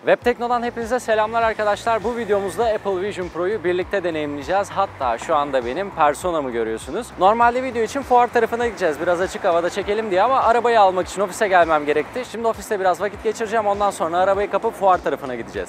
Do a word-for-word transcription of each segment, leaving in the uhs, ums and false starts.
Webtekno'dan hepinize selamlar arkadaşlar. Bu videomuzda Apple Vision Pro'yu birlikte deneyimleyeceğiz. Hatta şu anda benim personamı görüyorsunuz. Normalde video için fuar tarafına gideceğiz. Biraz açık havada çekelim diye ama arabayı almak için ofise gelmem gerekti. Şimdi ofiste biraz vakit geçireceğim. Ondan sonra arabayı kapıp fuar tarafına gideceğiz.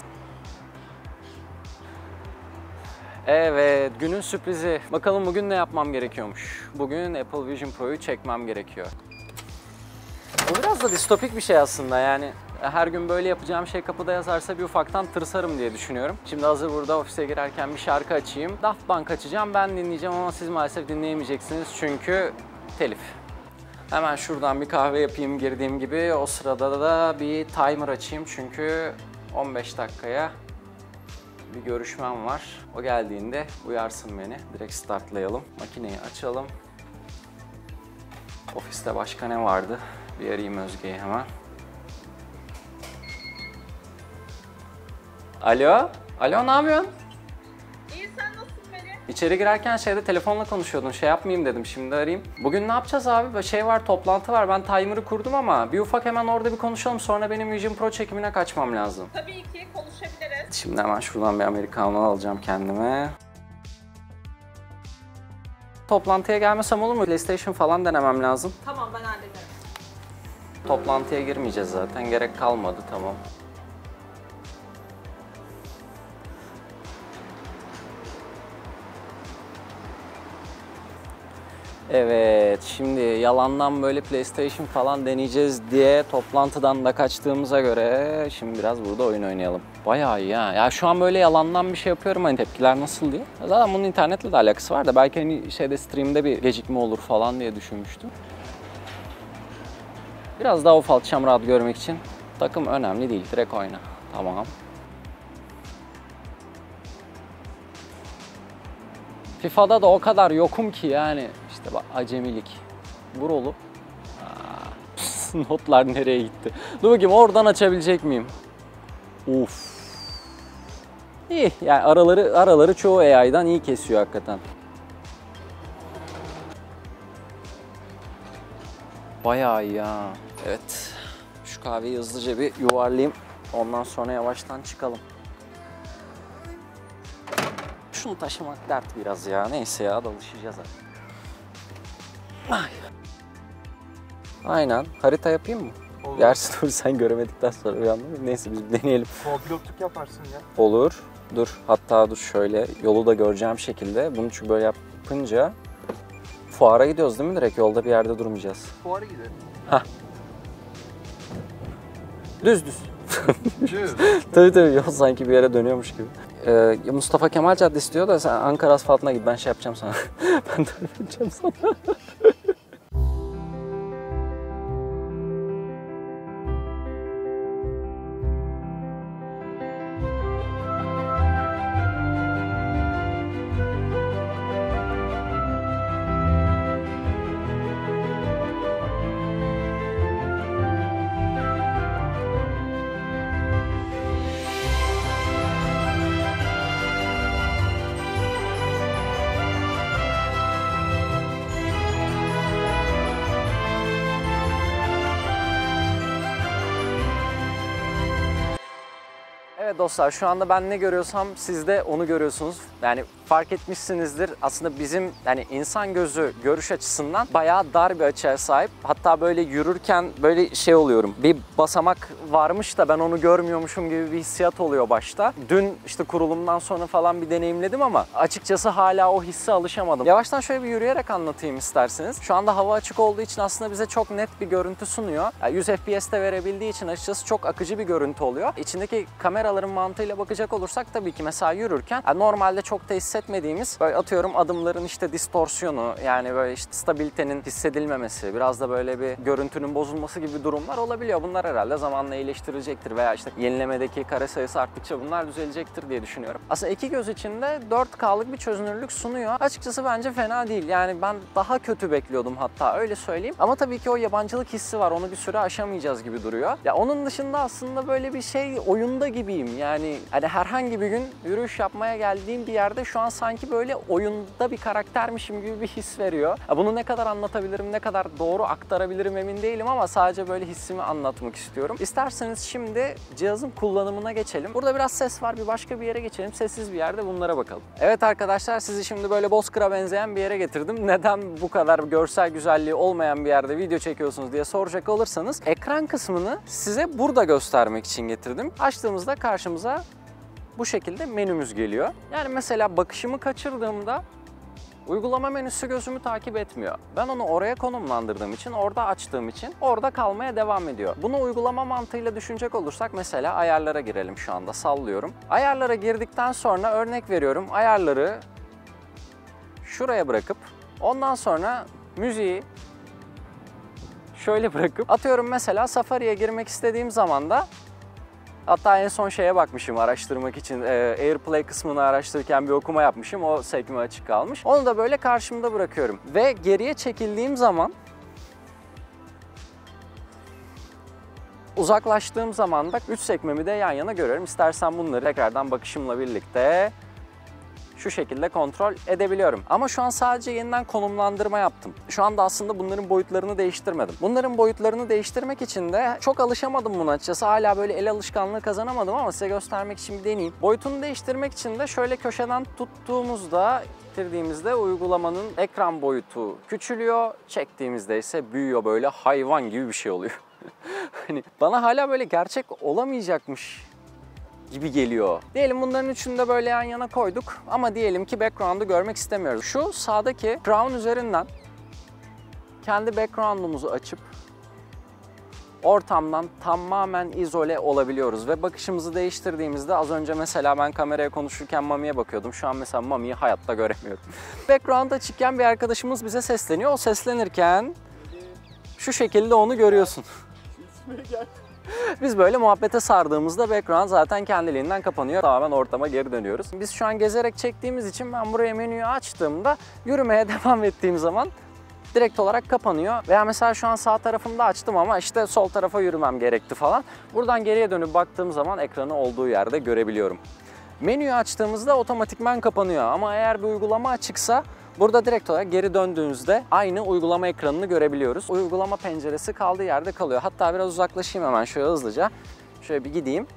Evet, günün sürprizi. Bakalım bugün ne yapmam gerekiyormuş. Bugün Apple Vision Pro'yu çekmem gerekiyor. Bu biraz da distopik bir şey aslında yani. Her gün böyle yapacağım şey kapıda yazarsa bir ufaktan tırsarım diye düşünüyorum. Şimdi hazır burada ofise girerken bir şarkı açayım. Daft Punk açacağım, ben dinleyeceğim ama siz maalesef dinleyemeyeceksiniz çünkü telif. Hemen şuradan bir kahve yapayım girdiğim gibi. O sırada da bir timer açayım çünkü on beş dakikaya bir görüşmem var. O geldiğinde uyarsın beni. Direkt startlayalım. Makineyi açalım. Ofiste başka ne vardı? Bir arayayım Özge'yi hemen. Alo? Alo, ne yapıyorsun? İyi, sen nasılsın Melih? İçeri girerken şeyde telefonla konuşuyordun. Şey yapmayayım dedim, şimdi arayayım. Bugün ne yapacağız abi? Şey var, toplantı var. Ben timer'ı kurdum ama bir ufak hemen orada bir konuşalım. Sonra benim Vision Pro çekimine kaçmam lazım. Tabii ki konuşabiliriz. Şimdi hemen şuradan bir Americano alacağım kendime. Toplantıya gelmesem olur mu? PlayStation falan denemem lazım. Tamam, ben hallederim. Toplantıya girmeyeceğiz zaten. Gerek kalmadı, tamam. Evet, şimdi yalandan böyle PlayStation falan deneyeceğiz diye toplantıdan da kaçtığımıza göre şimdi biraz burada oyun oynayalım. Bayağı iyi ha. Ya şu an böyle yalandan bir şey yapıyorum, hani tepkiler nasıl diye. Zaten bunun internetle de alakası var da belki hani şeyde stream'de bir gecikme olur falan diye düşünmüştüm. Biraz daha ufaltacağım rahat görmek için. Takım önemli değil, direkt oyna. Tamam. FIFA'da da o kadar yokum ki yani. İşte bak, acemilik. Vur oğlum. Notlar nereye gitti? Dur bakayım, oradan açabilecek miyim? Uf. İyi yani, araları araları çoğu A I'dan iyi kesiyor hakikaten. Bayağı iyi ya. Evet. Şu kahveyi hızlıca bir yuvarlayayım. Ondan sonra yavaştan çıkalım. Şunu taşımak dert biraz ya. Neyse ya, alışacağız artık. Ay. Aynen. Harita yapayım mı? Olur. Gerçi dur, sen göremedikten sonra bir anlamı. Neyse biz deneyelim. Pilotluk yaparsın ya. Olur. Dur. Hatta dur şöyle. Yolu da göreceğim şekilde. Bunu çünkü böyle yapınca fuara gidiyoruz değil mi direkt? Yolda bir yerde durmayacağız. Fuara gidelim. Hah. Düz düz. Düz. Tabii tabii, yol sanki bir yere dönüyormuş gibi. Ee, Mustafa Kemal Caddesi diyor da sen Ankara asfaltına git, ben şey yapacağım sana. Ben de yapacağım sana. Evet dostlar, şu anda ben ne görüyorsam siz de onu görüyorsunuz. Yani fark etmişsinizdir, aslında bizim yani insan gözü görüş açısından bayağı dar bir açıya sahip. Hatta böyle yürürken böyle şey oluyorum, bir basamak varmış da ben onu görmüyormuşum gibi bir hissiyat oluyor başta. Dün işte kurulumdan sonra falan bir deneyimledim ama açıkçası hala o hisse alışamadım. Yavaştan şöyle bir yürüyerek anlatayım isterseniz. Şu anda hava açık olduğu için aslında bize çok net bir görüntü sunuyor. Yani yüz F P S'te verebildiği için açıkçası çok akıcı bir görüntü oluyor. İçindeki kameraların mantığıyla bakacak olursak tabii ki mesela yürürken yani normalde çok da hissetmediğimiz böyle atıyorum adımların işte distorsiyonu, yani böyle işte stabilitenin hissedilmemesi, biraz da böyle bir görüntünün bozulması gibi durumlar olabiliyor. Bunlar herhalde zamanla iyileştirilecektir veya işte yenilemedeki kare sayısı arttıkça bunlar düzelecektir diye düşünüyorum. Aslında iki göz içinde dört K'lık bir çözünürlük sunuyor. Açıkçası bence fena değil. Yani ben daha kötü bekliyordum hatta, öyle söyleyeyim. Ama tabii ki o yabancılık hissi var. Onu bir süre aşamayacağız gibi duruyor. Ya onun dışında aslında böyle bir şey oyunda gibi diyeyim yani hani herhangi bir gün yürüyüş yapmaya geldiğim bir yerde şu an sanki böyle oyunda bir karaktermişim gibi bir his veriyor. Bunu ne kadar anlatabilirim, ne kadar doğru aktarabilirim emin değilim ama sadece böyle hissimi anlatmak istiyorum. İsterseniz şimdi cihazın kullanımına geçelim. Burada biraz ses var, bir başka bir yere geçelim. Sessiz bir yerde bunlara bakalım. Evet arkadaşlar, sizi şimdi böyle Bozkır'a benzeyen bir yere getirdim. Neden bu kadar görsel güzelliği olmayan bir yerde video çekiyorsunuz diye soracak olursanız ekran kısmını size burada göstermek için getirdim. Açtığımızda karşımıza bu şekilde menümüz geliyor. Yani mesela bakışımı kaçırdığımda uygulama menüsü gözümü takip etmiyor. Ben onu oraya konumlandırdığım için, orada açtığım için orada kalmaya devam ediyor. Bunu uygulama mantığıyla düşünecek olursak mesela ayarlara girelim şu anda, sallıyorum. Ayarlara girdikten sonra örnek veriyorum, ayarları şuraya bırakıp ondan sonra müziği şöyle bırakıp atıyorum mesela Safari'ye girmek istediğim zaman da hatta en son şeye bakmışım araştırmak için, e, AirPlay kısmını araştırırken bir okuma yapmışım. O sekme açık kalmış. Onu da böyle karşımda bırakıyorum. Ve geriye çekildiğim zaman, uzaklaştığım zaman da üç sekmemi de yan yana görüyorum. İstersen bunları tekrardan bakışımla birlikte şu şekilde kontrol edebiliyorum. Ama şu an sadece yeniden konumlandırma yaptım. Şu anda aslında bunların boyutlarını değiştirmedim. Bunların boyutlarını değiştirmek için de çok alışamadım buna açıkçası. Hala böyle el alışkanlığı kazanamadım ama size göstermek için bir deneyeyim. Boyutunu değiştirmek için de şöyle köşeden tuttuğumuzda, ittirdiğimizde uygulamanın ekran boyutu küçülüyor. Çektiğimizde ise büyüyor, böyle hayvan gibi bir şey oluyor. Hani bana hala böyle gerçek olamayacakmış gibi geliyor. Diyelim bunların üçünü de böyle yan yana koyduk ama diyelim ki background'u görmek istemiyoruz. Şu sağdaki crown üzerinden kendi background'umuzu açıp ortamdan tamamen izole olabiliyoruz ve bakışımızı değiştirdiğimizde, az önce mesela ben kameraya konuşurken Mami'ye bakıyordum. Şu an mesela Mami'yi hayatta göremiyorum. Background açıkken bir arkadaşımız bize sesleniyor. O seslenirken şu şekilde onu görüyorsun. Biz böyle muhabbete sardığımızda background zaten kendiliğinden kapanıyor. Tamamen ortama geri dönüyoruz. Biz şu an gezerek çektiğimiz için ben buraya menüyü açtığımda, yürümeye devam ettiğim zaman direkt olarak kapanıyor. Veya mesela şu an sağ tarafımda açtım ama işte sol tarafa yürümem gerekti falan. Buradan geriye dönüp baktığım zaman ekranı olduğu yerde görebiliyorum. Menüyü açtığımızda otomatikman kapanıyor ama eğer bir uygulama açıksa burada direkt olarak geri döndüğünüzde aynı uygulama ekranını görebiliyoruz. Uygulama penceresi kaldığı yerde kalıyor. Hatta biraz uzaklaşayım hemen şöyle hızlıca. Şöyle bir gideyim.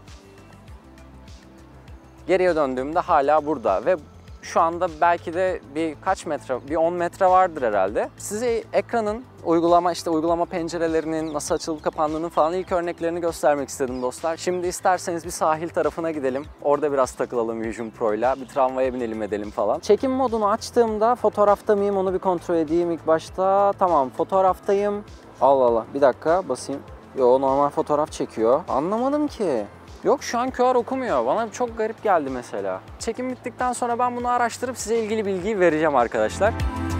Geriye döndüğümde hala burada ve şu anda belki de bir kaç metre, bir on metre vardır herhalde. Size ekranın, uygulama işte uygulama pencerelerinin nasıl açılıp kapandığının falan ilk örneklerini göstermek istedim dostlar. Şimdi isterseniz bir sahil tarafına gidelim. Orada biraz takılalım Vision Pro'yla. Bir tramvaya binelim edelim falan. Çekim modunu açtığımda fotoğrafta mıyım onu bir kontrol edeyim ilk başta. Tamam, fotoğraftayım. Allah Allah, bir dakika basayım. Yo, normal fotoğraf çekiyor. Anlamadım ki. Yok, şu an Q R okumuyor. Bana çok garip geldi mesela. Çekim bittikten sonra ben bunu araştırıp size ilgili bilgiyi vereceğim arkadaşlar.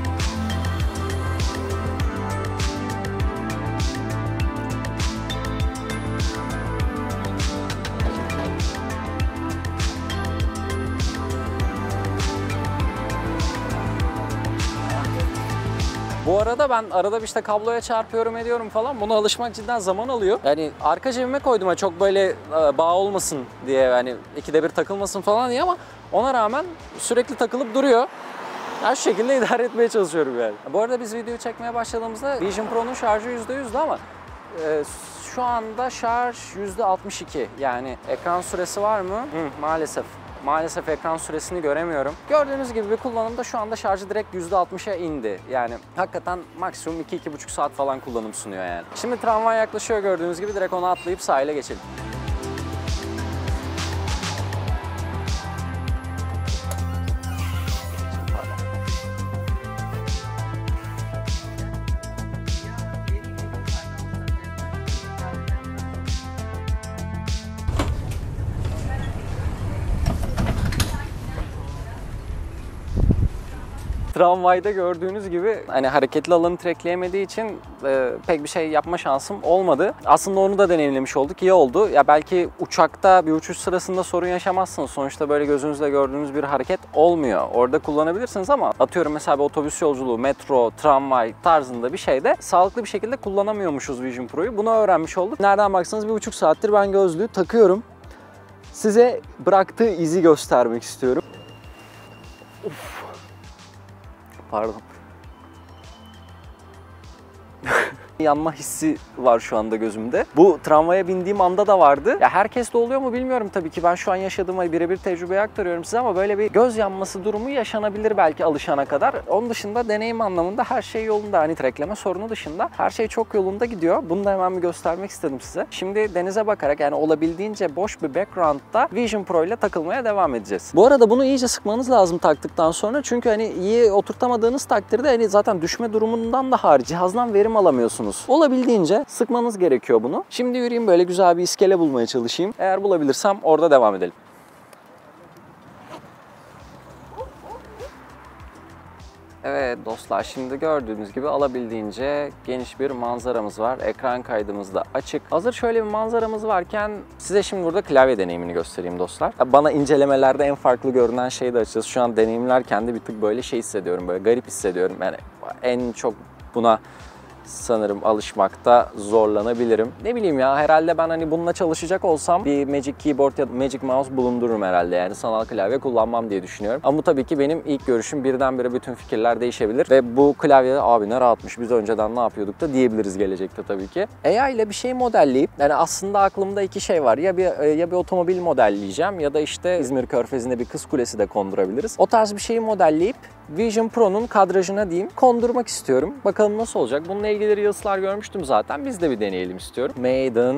Bu arada ben arada bir işte kabloya çarpıyorum ediyorum falan. Buna alışmak cidden zaman alıyor. Yani arka cebime koydum çok böyle bağ olmasın diye, yani ikide bir takılmasın falan diye, ama ona rağmen sürekli takılıp duruyor. Her şekilde idare etmeye çalışıyorum yani. Bu arada biz videoyu çekmeye başladığımızda Vision Pro'nun şarjı yüzde yüzdü ama e, şu anda şarj yüzde altmış iki. Yani ekran süresi var mı? Hı, maalesef. Maalesef ekran süresini göremiyorum. Gördüğünüz gibi bir kullanımda şu anda şarjı direkt yüzde altmışa indi. Yani hakikaten maksimum iki iki buçuk saat falan kullanım sunuyor yani. Şimdi tramvay yaklaşıyor gördüğünüz gibi, direkt onu atlayıp sahile geçelim. Tramvayda gördüğünüz gibi hani hareketli alanı trackleyemediği için e, pek bir şey yapma şansım olmadı. Aslında onu da deneyimlemiş olduk. İyi oldu. Ya belki uçakta bir uçuş sırasında sorun yaşamazsınız. Sonuçta böyle gözünüzle gördüğünüz bir hareket olmuyor. Orada kullanabilirsiniz ama atıyorum mesela bir otobüs yolculuğu, metro, tramvay tarzında bir şeyde sağlıklı bir şekilde kullanamıyormuşuz Vision Pro'yu. Bunu öğrenmiş olduk. Nereden baksanız bir buçuk saattir ben gözlüğü takıyorum. size bıraktığı izi göstermek istiyorum. Of. Pardon. Yanma hissi var şu anda gözümde. Bu tramvaya bindiğim anda da vardı. Ya herkeste oluyor mu bilmiyorum tabii ki. Ben şu an yaşadığımı birebir tecrübeyi aktarıyorum size ama böyle bir göz yanması durumu yaşanabilir belki alışana kadar. Onun dışında deneyim anlamında her şey yolunda. Hani trekleme sorunu dışında her şey çok yolunda gidiyor. Bunu da hemen bir göstermek istedim size. Şimdi denize bakarak yani olabildiğince boş bir background'da Vision Pro ile takılmaya devam edeceğiz. Bu arada bunu iyice sıkmanız lazım taktıktan sonra. Çünkü hani iyi oturtamadığınız takdirde hani zaten düşme durumundan da hariç cihazdan verim alamıyorsunuz. Olabildiğince sıkmanız gerekiyor bunu. Şimdi yürüyeyim böyle güzel bir iskele bulmaya çalışayım. Eğer bulabilirsem orada devam edelim. Evet dostlar, şimdi gördüğünüz gibi alabildiğince geniş bir manzaramız var. Ekran kaydımız da açık. Hazır şöyle bir manzaramız varken size şimdi burada klavye deneyimini göstereyim dostlar. Bana incelemelerde en farklı görünen şey de açıkçası şu an deneyimlerken de bir tık böyle şey hissediyorum. Böyle garip hissediyorum. Yani en çok buna sanırım alışmakta zorlanabilirim. Ne bileyim ya, herhalde ben hani bununla çalışacak olsam bir Magic Keyboard ya da Magic Mouse bulundururum herhalde. Yani sanal klavye kullanmam diye düşünüyorum. Ama bu tabii ki benim ilk görüşüm, birdenbire bütün fikirler değişebilir. Ve bu klavye abi ne rahatmış, biz önceden ne yapıyorduk da diyebiliriz gelecekte tabii ki. A I ile bir şey modelleyip, yani aslında aklımda iki şey var. Ya bir ya bir otomobil modelleyeceğim ya da işte İzmir Körfezi'nde bir kız kulesi de kondurabiliriz. O tarz bir şeyi modelleyip Vision Pro'nun kadrajına diyeyim kondurmak istiyorum. Bakalım nasıl olacak. Bununla ilgili Reels'lar görmüştüm zaten. Biz de bir deneyelim istiyorum. Maiden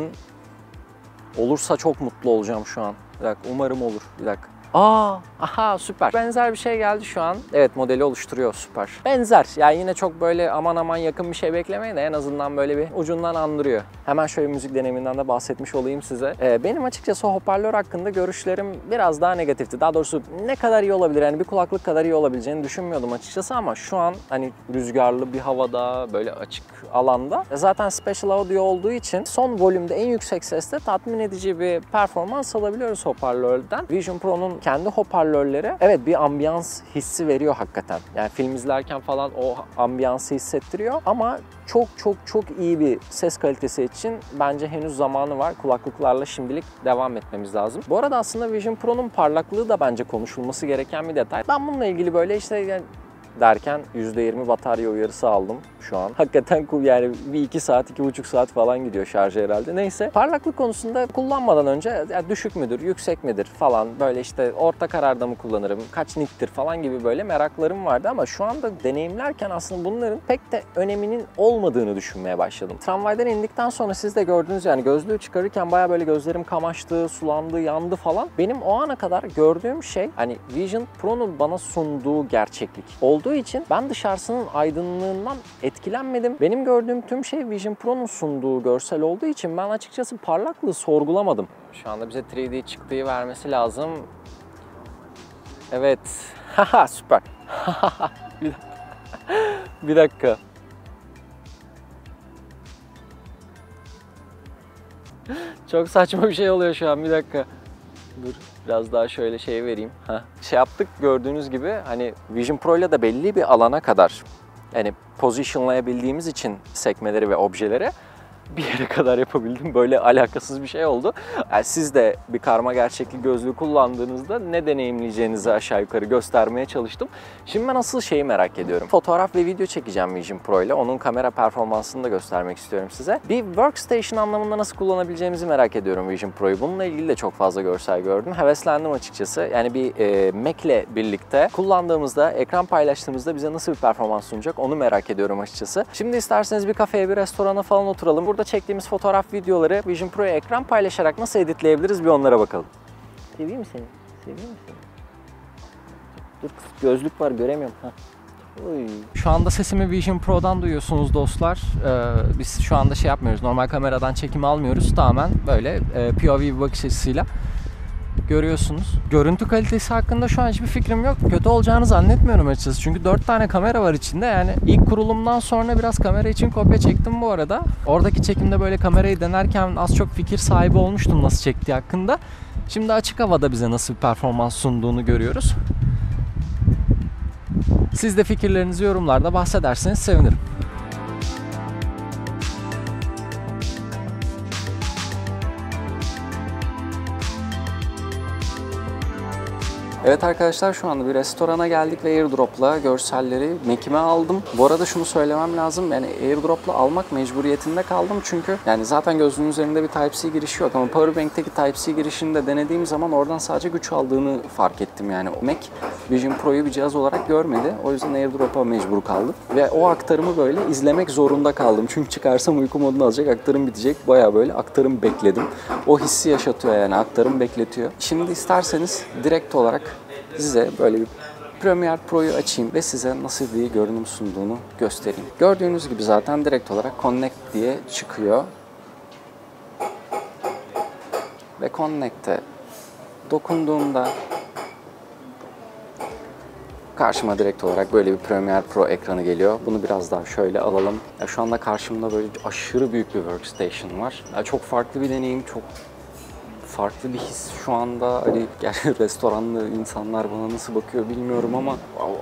olursa çok mutlu olacağım şu an. Bir dakika, umarım olur. Bir dakika. Aa, aha süper. Benzer bir şey geldi şu an. Evet, modeli oluşturuyor, süper. Benzer. Yani yine çok böyle aman aman yakın bir şey beklemeyin de en azından böyle bir ucundan andırıyor. Hemen şöyle müzik deneyiminden de bahsetmiş olayım size. Ee, benim açıkçası hoparlör hakkında görüşlerim biraz daha negatifti. Daha doğrusu ne kadar iyi olabilir, yani bir kulaklık kadar iyi olabileceğini düşünmüyordum açıkçası ama şu an hani rüzgarlı bir havada, böyle açık alanda zaten Special Audio olduğu için son volümde en yüksek sesle tatmin edici bir performans alabiliyoruz hoparlörden. Vision Pro'nun kendi hoparlörleri evet bir ambiyans hissi veriyor hakikaten. Yani film izlerken falan o ambiyansı hissettiriyor ama çok çok çok iyi bir ses kalitesi için bence henüz zamanı var. Kulaklıklarla şimdilik devam etmemiz lazım. Bu arada aslında Vision Pro'nun parlaklığı da bence konuşulması gereken bir detay. Ben bununla ilgili böyle işte yani derken yüzde yirmi batarya uyarısı aldım şu an. Hakikaten yani bir iki saat, iki buçuk saat falan gidiyor şarjı herhalde. Neyse, parlaklık konusunda kullanmadan önce ya düşük müdür, yüksek midir falan, böyle işte orta kararda mı kullanırım, kaç nittir falan gibi böyle meraklarım vardı ama şu anda deneyimlerken aslında bunların pek de öneminin olmadığını düşünmeye başladım. Tramvaydan indikten sonra siz de gördünüz, yani gözlüğü çıkarırken baya böyle gözlerim kamaştı, sulandı, yandı falan. Benim o ana kadar gördüğüm şey hani Vision Pro'nun bana sunduğu gerçeklik olduğu için ben dışarısının aydınlığından etkilenmedim. Benim gördüğüm tüm şey Vision Pro'nun sunduğu görsel olduğu için ben açıkçası parlaklığı sorgulamadım. Şu anda bize üç D çıktığı vermesi lazım. Evet. Haha süper. bir, bir dakika. Çok saçma bir şey oluyor şu an. Bir dakika. Dur. Biraz daha şöyle şey vereyim. Heh. Şey yaptık gördüğünüz gibi hani Vision Pro ile de belli bir alana kadar yani positionlayabildiğimiz için sekmeleri ve objeleri bir yere kadar yapabildim. Böyle alakasız bir şey oldu. Yani siz de bir karma gerçeklik gözlüğü kullandığınızda ne deneyimleyeceğinizi aşağı yukarı göstermeye çalıştım. Şimdi ben asıl şeyi merak ediyorum. Fotoğraf ve video çekeceğim Vision Pro ile. Onun kamera performansını da göstermek istiyorum size. Bir workstation anlamında nasıl kullanabileceğimizi merak ediyorum Vision Pro'yu. Bununla ilgili de çok fazla görsel gördüm. Heveslendim açıkçası. Yani bir e, Mac ile birlikte kullandığımızda, ekran paylaştığımızda bize nasıl bir performans sunacak onu merak ediyorum açıkçası. Şimdi isterseniz bir kafeye, bir restorana falan oturalım. Burada çektiğimiz fotoğraf, videoları Vision Pro'ya ekran paylaşarak nasıl editleyebiliriz bir onlara bakalım. Seveyim mi seni? Seveyim mi seni? Dur, gözlük var göremiyorum. Heh. Oy. Şu anda sesimi Vision Pro'dan duyuyorsunuz dostlar. Ee, biz şu anda şey yapmıyoruz, normal kameradan çekim almıyoruz. Tamamen böyle e, P O V bir bakış açısıyla görüyorsunuz. Görüntü kalitesi hakkında şu an hiçbir fikrim yok. Kötü olacağını zannetmiyorum açıkçası. Çünkü dört tane kamera var içinde. Yani ilk kurulumdan sonra biraz kamera için kopya çektim bu arada. Oradaki çekimde böyle kamerayı denerken az çok fikir sahibi olmuştum nasıl çektiği hakkında. Şimdi açık havada bize nasıl bir performans sunduğunu görüyoruz. Siz de fikirlerinizi yorumlarda bahsederseniz sevinirim. Evet arkadaşlar, şu anda bir restorana geldik ve AirDrop'la görselleri Mac'ime aldım. Bu arada şunu söylemem lazım, yani AirDrop'la almak mecburiyetinde kaldım çünkü yani zaten gözlüğün üzerinde bir Type-C girişi yok ama Powerbank'teki Type-C girişini de denediğim zaman oradan sadece güç aldığını fark ettim. Yani Mac Vision Pro'yu bir cihaz olarak görmedi. O yüzden AirDrop'a mecbur kaldım ve o aktarımı böyle izlemek zorunda kaldım. Çünkü çıkarsam uyku modunu alacak, aktarım bitecek. Bayağı böyle aktarım bekledim. O hissi yaşatıyor, yani aktarım bekletiyor. Şimdi isterseniz direkt olarak size böyle bir Premiere Pro'yu açayım ve size nasıl bir görünüm sunduğunu göstereyim. Gördüğünüz gibi zaten direkt olarak Connect diye çıkıyor. Ve Connect'e dokunduğumda karşıma direkt olarak böyle bir Premiere Pro ekranı geliyor. Bunu biraz daha şöyle alalım. Ya şu anda karşımda böyle aşırı büyük bir workstation var. Ya çok farklı bir deneyim, çok farklı bir his şu anda. Hani gerçi restoranlı insanlar bana nasıl bakıyor bilmiyorum ama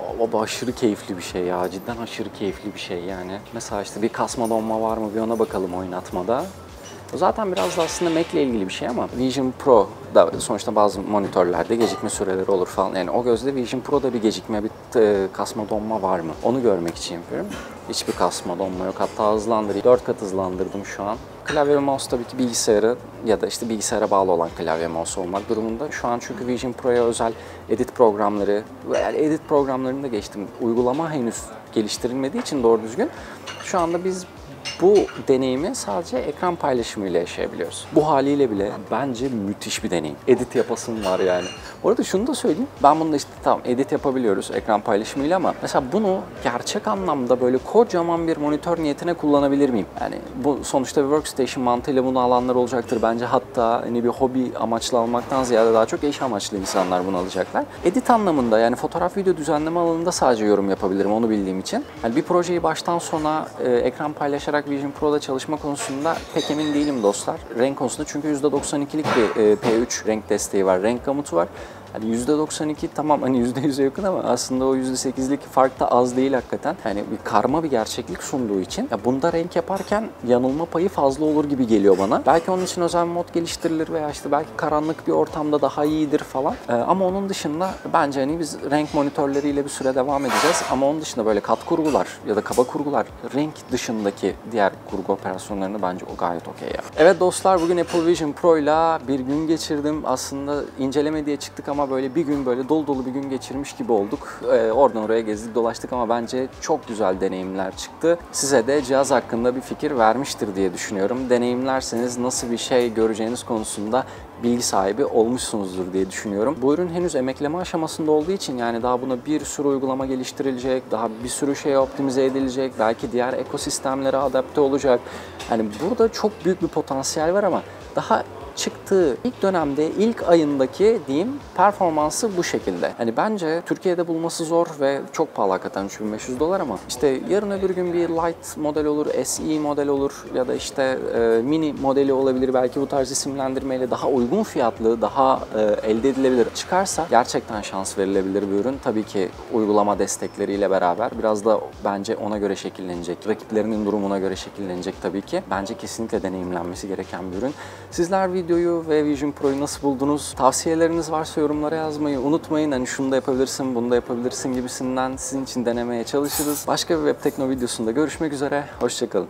o aşırı keyifli bir şey ya. Cidden aşırı keyifli bir şey yani. Mesela işte bir kasma donma var mı bir ona bakalım oynatmada. O zaten biraz da aslında Mac ile ilgili bir şey ama Vision Pro da sonuçta bazı monitörlerde gecikme süreleri olur falan. Yani o gözle Vision Pro'da bir gecikme, bir kasma donma var mı? Onu görmek için yapıyorum. Hiçbir kasma donma yok. Hatta hızlandırayım. dört kat hızlandırdım şu an. Klavye ve mouse tabii ki bilgisayarı ya da işte bilgisayara bağlı olan klavye mouse olmak durumunda. Şu an çünkü Vision Pro'ya özel edit programları, yani edit programlarını da geçtim. Uygulama henüz geliştirilmediği için doğru düzgün. Şu anda biz bu deneyimi sadece ekran paylaşımıyla yaşayabiliyoruz. Bu haliyle bile bence müthiş bir deneyim. Edit yapasım var yani. Bu arada şunu da söyleyeyim. Ben bunu da işte tamam edit yapabiliyoruz ekran paylaşımıyla ama mesela bunu gerçek anlamda böyle kocaman bir monitör niyetine kullanabilir miyim? Yani bu sonuçta bir workstation mantığıyla bunu alanlar olacaktır. Bence hatta hani bir hobi amaçlı almaktan ziyade daha çok eş amaçlı insanlar bunu alacaklar. Edit anlamında yani fotoğraf video düzenleme alanında sadece yorum yapabilirim onu bildiğim için. Yani bir projeyi baştan sona e, ekran paylaşarak Vision Pro'da çalışma konusunda pek emin değilim dostlar. Renk konusunda çünkü yüzde doksan ikilik bir e, P üç renk desteği var, renk gamutu var. Hani yüzde doksan iki tamam hani yüzde yüze yakın ama aslında o yüzde sekizlik fark da az değil hakikaten. Yani bir karma bir gerçeklik sunduğu için ya bunda renk yaparken yanılma payı fazla olur gibi geliyor bana. Belki onun için özel bir mod geliştirilir veya işte belki karanlık bir ortamda daha iyidir falan. Ee, ama onun dışında bence hani biz renk monitörleriyle bir süre devam edeceğiz. Ama onun dışında böyle kat kurgular ya da kaba kurgular, renk dışındaki diğer kurgu operasyonlarını bence o gayet okey ya. Evet dostlar, bugün Apple Vision Pro ile bir gün geçirdim. Aslında inceleme diye çıktık ama Ama böyle bir gün böyle dolu dolu bir gün geçirmiş gibi olduk. Ee, oradan oraya gezdik dolaştık ama bence çok güzel deneyimler çıktı. Size de cihaz hakkında bir fikir vermiştir diye düşünüyorum. Deneyimlerseniz nasıl bir şey göreceğiniz konusunda bilgi sahibi olmuşsunuzdur diye düşünüyorum. Bu ürün henüz emekleme aşamasında olduğu için yani daha buna bir sürü uygulama geliştirilecek, daha bir sürü şey optimize edilecek, belki diğer ekosistemlere adapte olacak. Yani burada çok büyük bir potansiyel var ama daha çıktığı ilk dönemde, ilk ayındaki diyeyim performansı bu şekilde. Hani bence Türkiye'de bulması zor ve çok pahalı hakikaten üç bin beş yüz dolar ama işte yarın öbür gün bir Lite model olur, S E model olur ya da işte e, mini modeli olabilir. Belki bu tarz isimlendirmeyle daha uygun fiyatlı, daha e, elde edilebilir çıkarsa gerçekten şans verilebilir bir ürün. Tabii ki uygulama destekleriyle beraber biraz da bence ona göre şekillenecek. Rakiplerinin durumuna göre şekillenecek tabii ki. Bence kesinlikle deneyimlenmesi gereken bir ürün. Sizler videoyu ve Vision Pro'yu nasıl buldunuz? Tavsiyeleriniz varsa yorumlara yazmayı unutmayın. Hani şunu da yapabilirsin, bunu da yapabilirsin gibisinden sizin için denemeye çalışırız. Başka bir web tekno videosunda görüşmek üzere. Hoşça kalın.